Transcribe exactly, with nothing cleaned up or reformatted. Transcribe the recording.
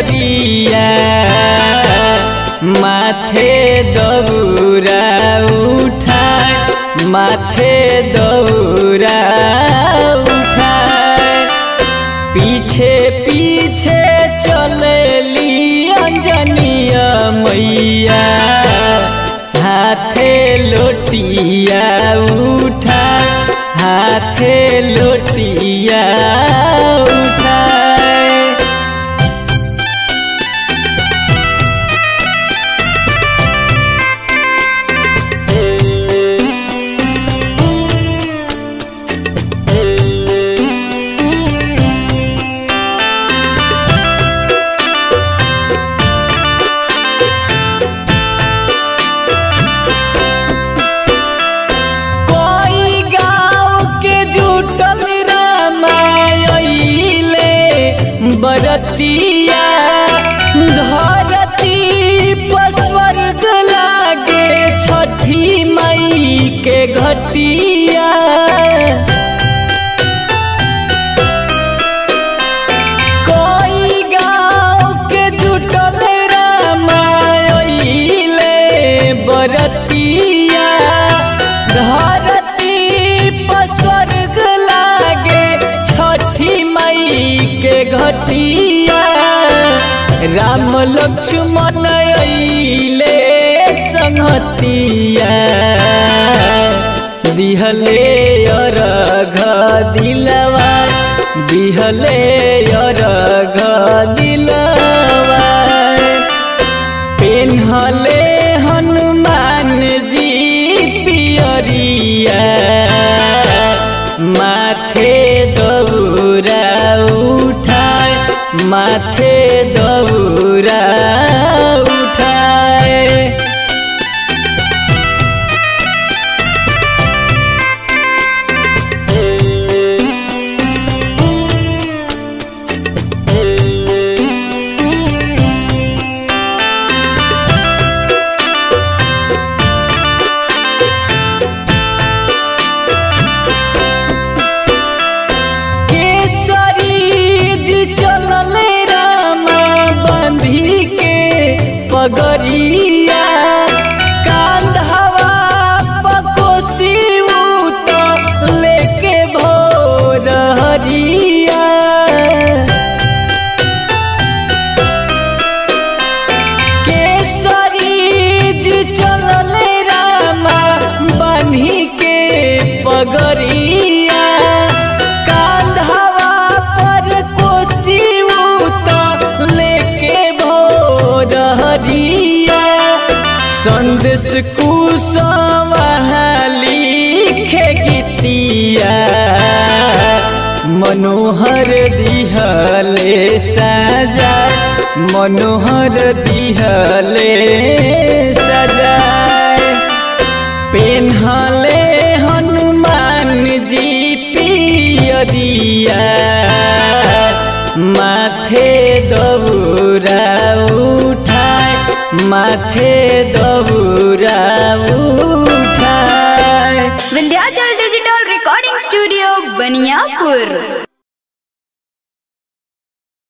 पियरिया माथे दौरा उठाए माथे दौरा उठाए पीछे पीछे चलेली अंजनिया मैया हाथे लोटिया उठाए हाथे लोटिया उठाए। बरतिया धरती पर स्वर्ग लागे छठी मई के घटिया कोई गाँव के जुटल रामायले बरतिया धरती पर स्वर्ग लागे छठी मई के घटिया राम लक्ष्मण अइले संगतिया दिहले अरघ दिलवा दिहले अरघ दिलवा पेन्हले हनुमान जी पियरिया माथे दौरा उठाए माथे दौरा उठाए। पगरिया कांधवा पकोसी तो लेके भोर हरिया केसरी जी चलले रामा बन्ही के पगरिया कांधवा पर कोसी तो लेके भोर हरिया संदेश कुशवाहा लिखे गीतिया मनोहर दिहले सजाए मनोहर दिहले सजाए पेन्हले हनुमान जी पियरिया माथे दौरा उठाए माथे दौरा उठाए। Vindhyachal digital recording studio Baniyapur.